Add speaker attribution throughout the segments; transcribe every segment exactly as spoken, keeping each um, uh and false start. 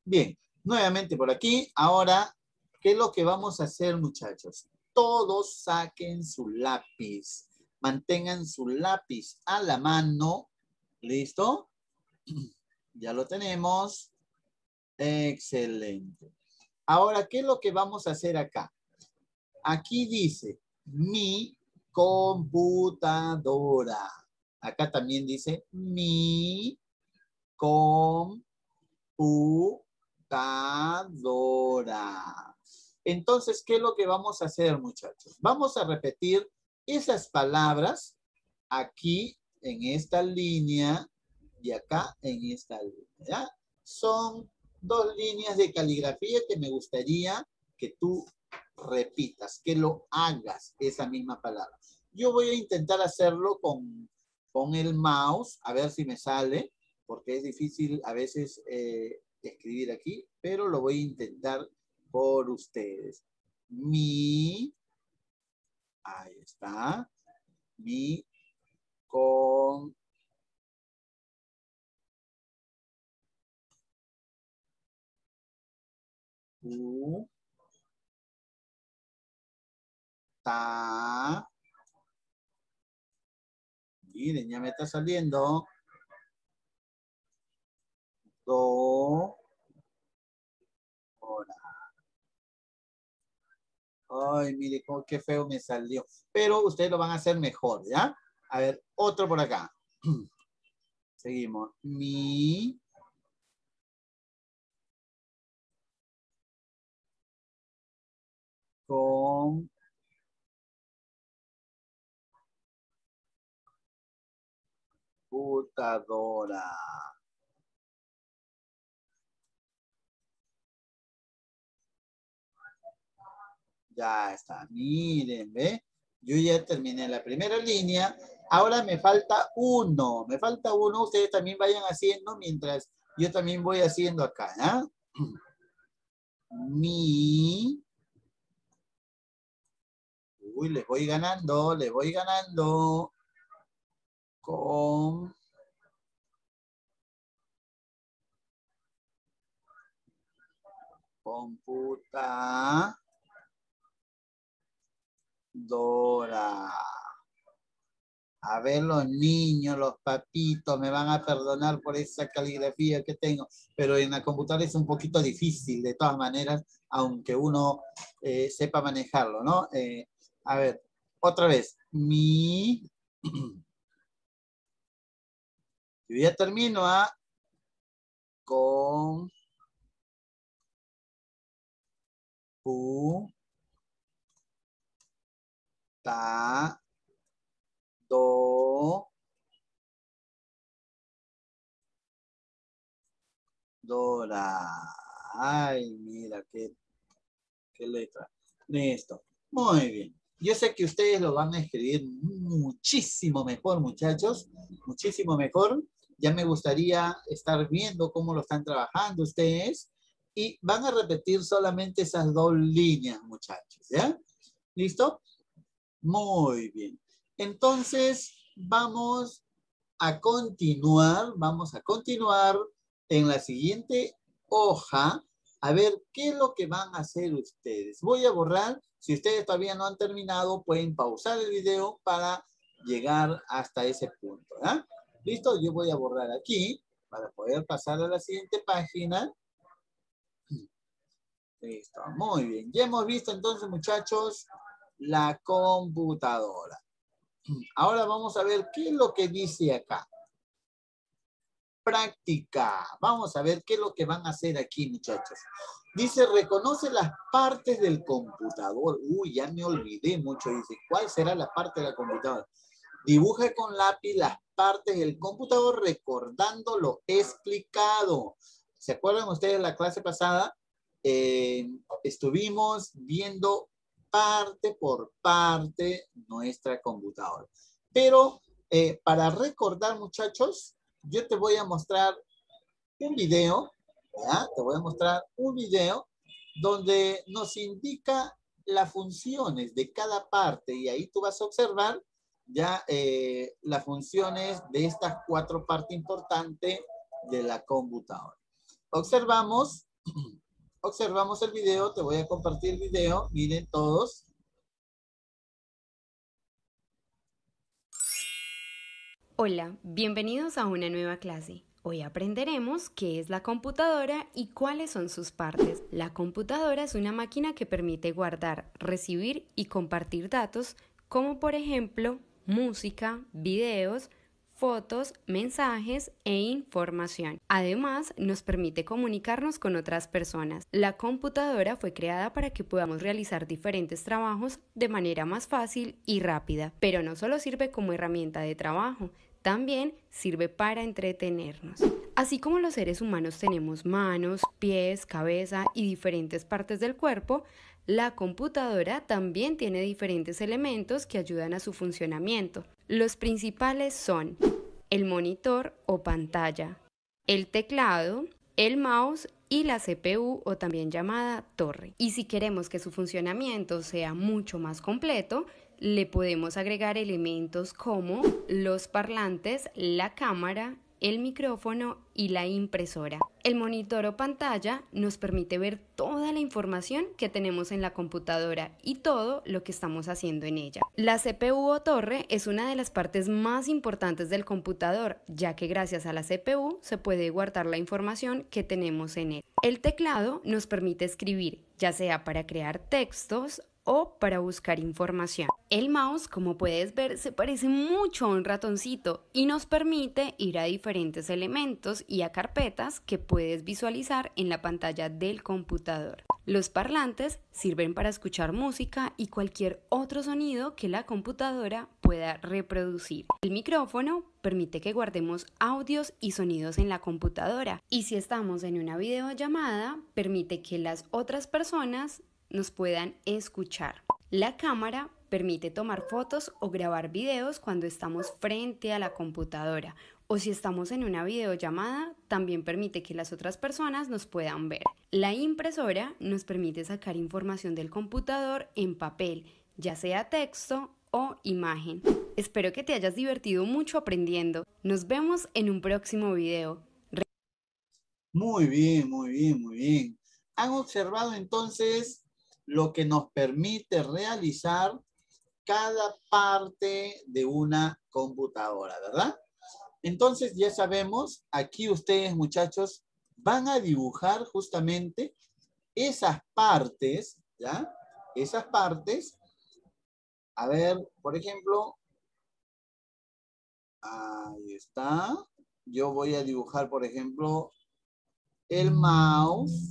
Speaker 1: Bien, nuevamente por aquí. Ahora, ¿qué es lo que vamos a hacer, muchachos? Todos saquen su lápiz. Mantengan su lápiz a la mano. ¿Listo? Ya lo tenemos. Excelente. Ahora, ¿qué es lo que vamos a hacer acá? Aquí dice, mi computadora. Acá también dice, mi computadora. Entonces, ¿qué es lo que vamos a hacer, muchachos? Vamos a repetir esas palabras aquí en esta línea y acá en esta línea, ¿ya? Son dos líneas de caligrafía que me gustaría que tú repitas, que lo hagas, esa misma palabra. Yo voy a intentar hacerlo con, con el mouse, a ver si me sale, porque es difícil a veces eh, escribir aquí, pero lo voy a intentar por ustedes. Mi, ahí está, mi con U, ta, miren, ya me está saliendo, do, hora. Ay, mire, cómo, qué feo me salió. Pero ustedes lo van a hacer mejor, ¿ya? A ver, otro por acá. Seguimos. Mi. Con. Computadora. Ya está. Miren, ¿ve? Yo ya terminé la primera línea. Ahora me falta uno. Me falta uno. Ustedes también vayan haciendo mientras yo también voy haciendo acá, ¿ya? Mi. Uy, les voy ganando, les voy ganando. Con. Computadora. A ver, los niños, los papitos, me van a perdonar por esa caligrafía que tengo, pero en la computadora es un poquito difícil, de todas maneras, aunque uno eh, sepa manejarlo, ¿no? Eh, a ver, otra vez. Mi. Yo ya termino a. Con. U. Ta. Do. Dora. Ay, mira, qué, qué letra. Listo. Muy bien. Yo sé que ustedes lo van a escribir muchísimo mejor, muchachos. Muchísimo mejor. Ya me gustaría estar viendo cómo lo están trabajando ustedes. Y van a repetir solamente esas dos líneas, muchachos. ¿Ya? ¿Listo? Muy bien. Entonces, vamos a continuar. Vamos a continuar en la siguiente hoja, a ver qué es lo que van a hacer ustedes. Voy a borrar, si ustedes todavía no han terminado, pueden pausar el video para llegar hasta ese punto, ¿eh? ¿Listo? Yo voy a borrar aquí para poder pasar a la siguiente página. Listo, muy bien. Ya hemos visto entonces, muchachos, la computadora. Ahora vamos a ver qué es lo que dice acá. Práctica. Vamos a ver qué es lo que van a hacer aquí, muchachos. Dice, reconoce las partes del computador. Uy, ya me olvidé mucho. Dice, ¿cuál será la parte de la computadora? Dibuja con lápiz las partes del computador recordando lo explicado. ¿Se acuerdan ustedes de la clase pasada? Eh, estuvimos viendo parte por parte nuestra computadora. Pero eh, para recordar, muchachos, yo te voy a mostrar un video, ¿ya? Te voy a mostrar un video donde nos indica las funciones de cada parte y ahí tú vas a observar ya eh, las funciones de estas cuatro partes importantes de la computadora. Observamos observamos el video, te voy a compartir el video, miren todos.
Speaker 2: Hola, bienvenidos a una nueva clase. Hoy aprenderemos qué es la computadora y cuáles son sus partes. La computadora es una máquina que permite guardar, recibir y compartir datos como por ejemplo música, videos, fotos, mensajes e información. Además, nos permite comunicarnos con otras personas. La computadora fue creada para que podamos realizar diferentes trabajos de manera más fácil y rápida, pero no solo sirve como herramienta de trabajo, también sirve para entretenernos. Así como los seres humanos tenemos manos, pies, cabeza y diferentes partes del cuerpo, la computadora también tiene diferentes elementos que ayudan a su funcionamiento. Los principales son el monitor o pantalla, el teclado, el mouse y la C P U o también llamada torre. Y si queremos que su funcionamiento sea mucho más completo, le podemos agregar elementos como los parlantes, la cámara, el micrófono y la impresora. El monitor o pantalla nos permite ver toda la información que tenemos en la computadora y todo lo que estamos haciendo en ella. La C P U o torre es una de las partes más importantes del computador, ya que gracias a la C P U se puede guardar la información que tenemos en él. El teclado nos permite escribir, ya sea para crear textos o para buscar información. El mouse, como puedes ver, se parece mucho a un ratoncito y nos permite ir a diferentes elementos y a carpetas que puedes visualizar en la pantalla del computador. Los parlantes sirven para escuchar música y cualquier otro sonido que la computadora pueda reproducir. El micrófono permite que guardemos audios y sonidos en la computadora. Y si estamos en una videollamada, permite que las otras personas nos puedan escuchar. La cámara permite tomar fotos o grabar videos cuando estamos frente a la computadora, o si estamos en una videollamada, también permite que las otras personas nos puedan ver. La impresora nos permite sacar información del computador en papel, ya sea texto o imagen. Espero que te hayas divertido mucho aprendiendo. Nos vemos en un próximo video.
Speaker 1: Muy bien, muy bien, muy bien. Han observado entonces lo que nos permite realizar cada parte de una computadora, ¿verdad? Entonces ya sabemos, aquí ustedes muchachos van a dibujar justamente esas partes, ¿ya? Esas partes. A ver, por ejemplo, ahí está. Yo voy a dibujar, por ejemplo, el mouse.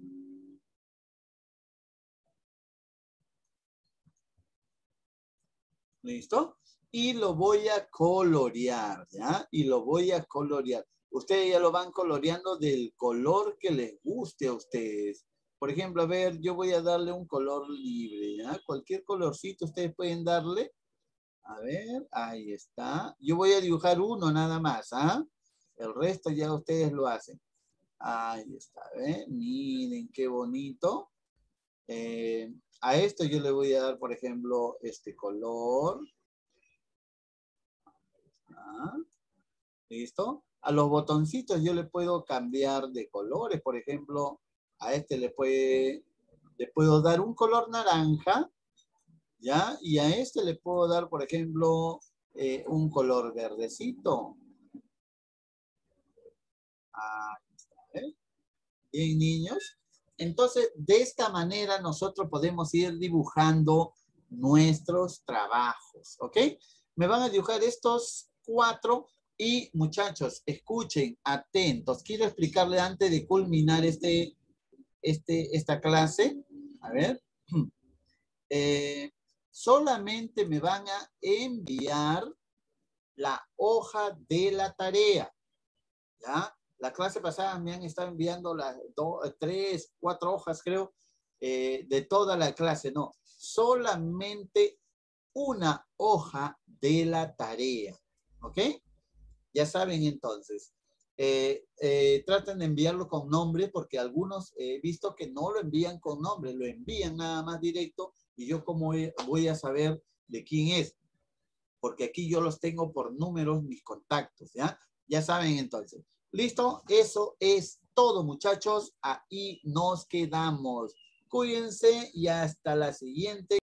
Speaker 1: ¿Listo? Y lo voy a colorear, ¿ya? Y lo voy a colorear. Ustedes ya lo van coloreando del color que les guste a ustedes. Por ejemplo, a ver, yo voy a darle un color libre, ¿ya? Cualquier colorcito ustedes pueden darle. A ver, ahí está. Yo voy a dibujar uno nada más, ¿ah? El resto ya ustedes lo hacen. Ahí está, ¿ven? Miren qué bonito. Eh, a esto yo le voy a dar, por ejemplo, este color. Ah, ¿listo? A los botoncitos yo le puedo cambiar de colores. Por ejemplo, a este le, puede, le puedo dar un color naranja, ¿ya? Y a este le puedo dar, por ejemplo, eh, un color verdecito. Ahí está, ¿eh? Bien, niños. Entonces, de esta manera nosotros podemos ir dibujando nuestros trabajos, ¿ok? Me van a dibujar estos cuatro y, muchachos, escuchen, atentos. Quiero explicarle antes de culminar este, este, esta clase. A ver. Eh, solamente me van a enviar la hoja de la tarea, ¿ya? La clase pasada me han estado enviando las dos, tres, cuatro hojas, creo, eh, de toda la clase. No, solamente una hoja de la tarea. ¿Ok? Ya saben entonces. Eh, eh, traten de enviarlo con nombre porque algunos he visto que no lo envían con nombre, lo envían nada más directo y yo como voy a saber de quién es. Porque aquí yo los tengo por números, mis contactos, ¿ya? Ya saben entonces. ¿Listo? Eso es todo, muchachos. Ahí nos quedamos. Cuídense y hasta la siguiente.